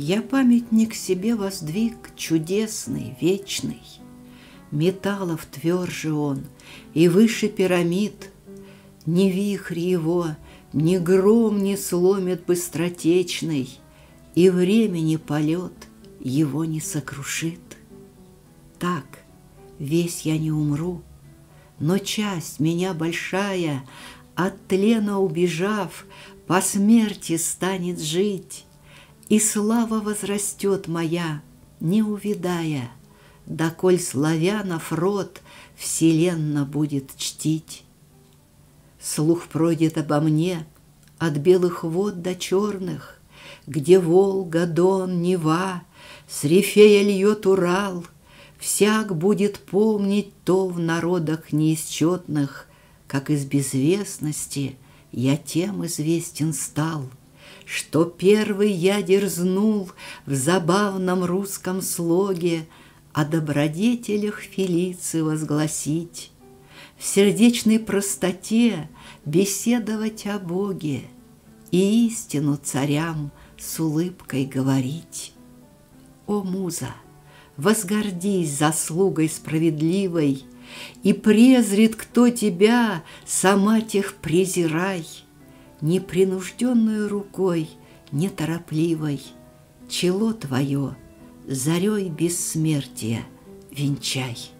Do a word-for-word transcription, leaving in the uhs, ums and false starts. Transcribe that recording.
Я памятник себе воздвиг чудесный, вечный. Металлов тверже он и выше пирамид. Ни вихрь его, ни гром не сломит быстротечный, и времени полет его не сокрушит. Так, весь я не умру, но часть меня большая, от тлена убежав, по смерти станет жить, и слава возрастет моя, не увядая, доколь славянов род вселенно будет чтить. Слух пройдет обо мне от белых вод до черных, где Волга, Дон, Нева, с Рифея льет Урал. Всяк будет помнить то в народах неисчетных, как из безвестности я тем известен стал, что первый я дерзнул в забавном русском слоге о добродетелях Фелиции возгласить, в сердечной простоте беседовать о Боге и истину царям с улыбкой говорить. О, муза, возгордись заслугой справедливой, и презрит кто тебя, сама тех презирай, непринужденную рукой, неторопливой, чело твое зарей бессмертия венчай.